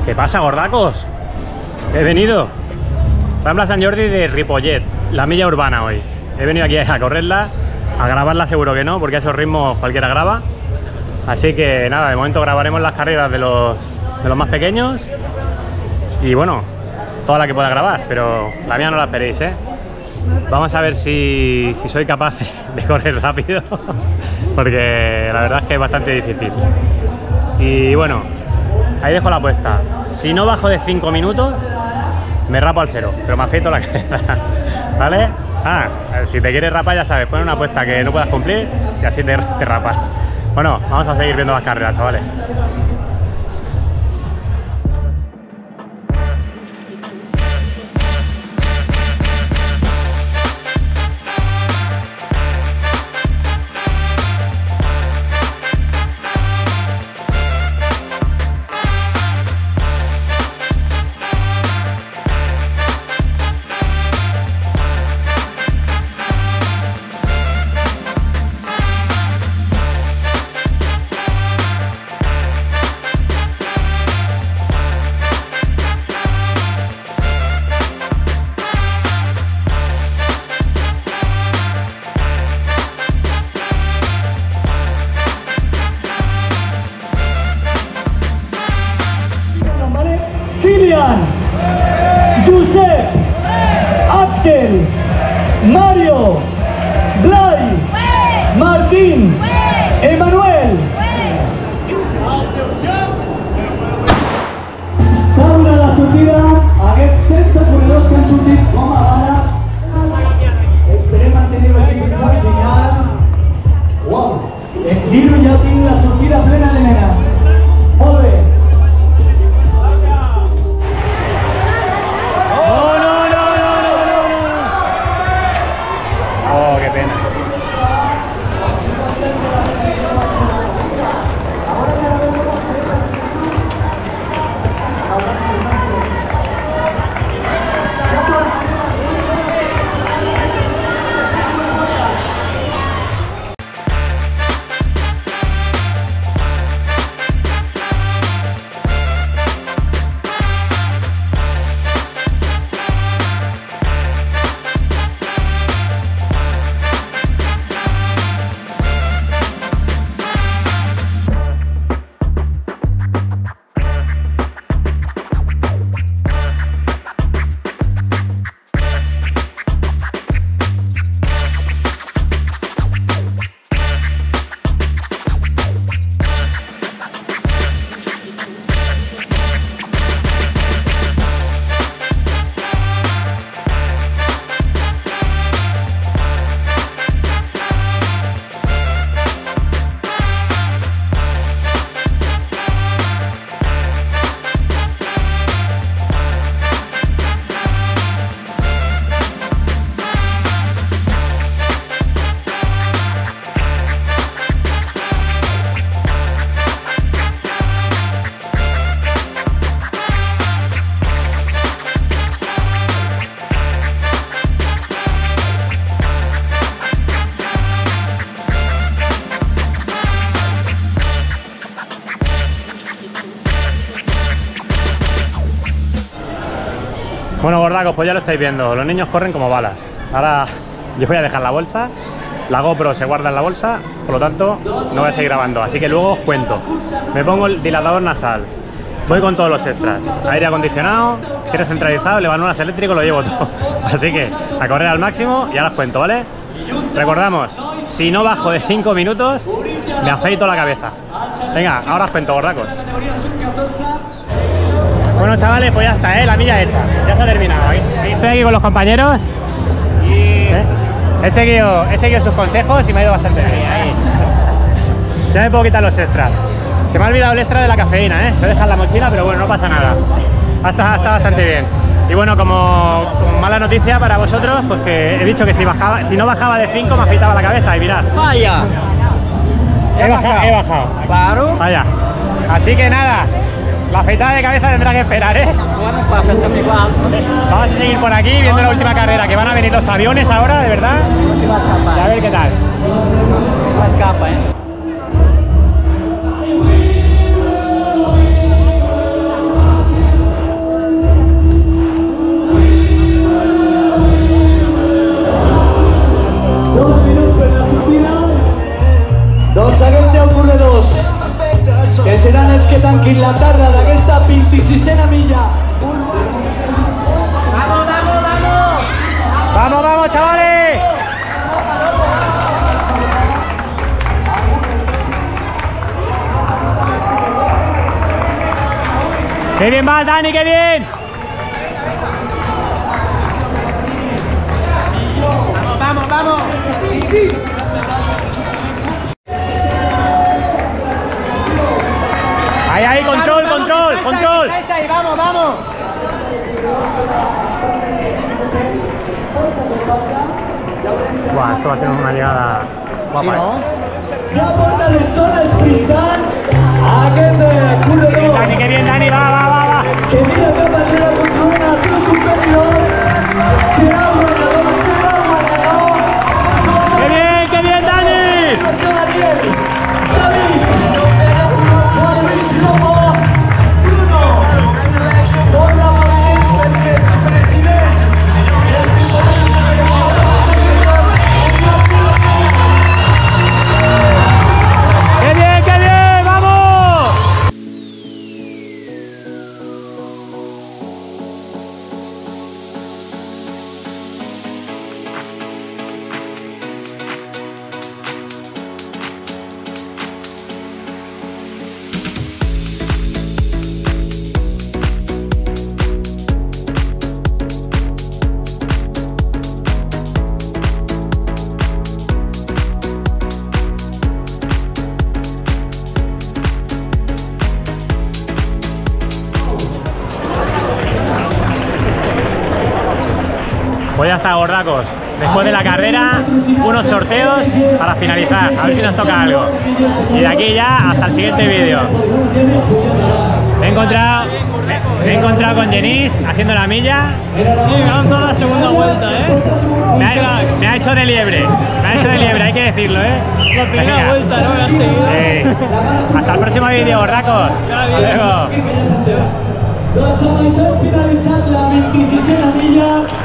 ¿Qué pasa, gordacos? He venido Rambla Sant Jordi de Ripollet, la milla urbana hoy. He venido aquí a correrla, a grabarla seguro que no, porque a esos ritmos cualquiera graba. Así que nada, de momento grabaremos las carreras de los más pequeños. Y bueno, toda la que pueda grabar, pero la mía no la esperéis, ¿eh? Vamos a ver si soy capaz de correr rápido, porque la verdad es que es bastante difícil. Y bueno, ahí dejo la apuesta. Si no bajo de 5 minutos, me rapo al cero, pero me afeito la cabeza, ¿vale? Ah, si te quieres rapar ya sabes, pon una apuesta que no puedas cumplir y así te rapas. Bueno, vamos a seguir viendo las carreras, chavales. Kilian, Josep, Axel, Mario, Blay, Martín, Emanuel. S'obre la sortida, aquests 16 corredors que han sortit com a bales. Esperem mantenir la fins al final. Uau, en giro ja tinc la sortida plena de nenes. Molt bé. Oh, qué pena. Bueno, gordacos, pues ya lo estáis viendo, los niños corren como balas. Ahora yo voy a dejar la bolsa, la GoPro se guarda en la bolsa, por lo tanto no voy a seguir grabando, así que luego os cuento. Me pongo el dilatador nasal, voy con todos los extras, aire acondicionado, aire centralizado, levanuras eléctrico, lo llevo todo. Así que a correr al máximo y ahora os cuento, ¿vale? Recordamos, si no bajo de 5 minutos, me afeito la cabeza. Venga, ahora os cuento, gordacos. Bueno, chavales, pues ya está, la milla hecha, ya se ha terminado. Estoy aquí con los compañeros y he seguido sus consejos y me ha ido bastante bien. Ahí. Ya me puedo quitar los extras. Se me ha olvidado el extra de la cafeína, lo he dejado en la mochila, pero bueno, no pasa nada. Está bastante bien. Y bueno, como mala noticia para vosotros, pues que he dicho que si no bajaba de 5 me afeitaba la cabeza y mirad. Vaya. He bajado. Claro. Vaya. Así que nada. La afeitada de cabeza tendrá que esperar, Bueno, para hacerme igual. Vamos a seguir por aquí viendo la última carrera, que van a venir los aviones ahora, de verdad. No va a escapar. Y a ver qué tal. No escapa, sortida. Doncs aquest 10 corredors que seran els que tanquin la tarda d'aquesta 26a milla. ¡Vamos, vamos, chavales! ¡Qué bien va, Dani, qué bien! Vamos, vamos. Ahí, ahí, control, control, control. Ahí, vamos, vamos. Buah, esto va a ser una llegada guapa. Sí, ¿no? Ja porta l'estona esprintant aquest corredor. Dani, qué bien, Dani, va, va, va, va. Que mira cap enrere controlant els seus competidors. Serà el guanyador, serà el guanyador. Qué bien, Dani. José Ariel, David, Juan Luis Lobo, Bruno, Borja Moviment perquè expresident del Qué bien, vamos. Pues ya está, gordacos. Después de la carrera, unos sorteos para finalizar. A ver si nos toca algo. Y de aquí ya hasta el siguiente vídeo. Me he encontrado con Genís haciendo la milla. Sí, vamos a la segunda vuelta, ¿eh? Me ha hecho de liebre. Me ha hecho de liebre, hay que decirlo, ¿eh? La primera Venga. vuelta, ¿no? La seguida. Hasta el próximo vídeo, gordacos. Hasta luego. Doncs amb això hem finalitzat la 26a milla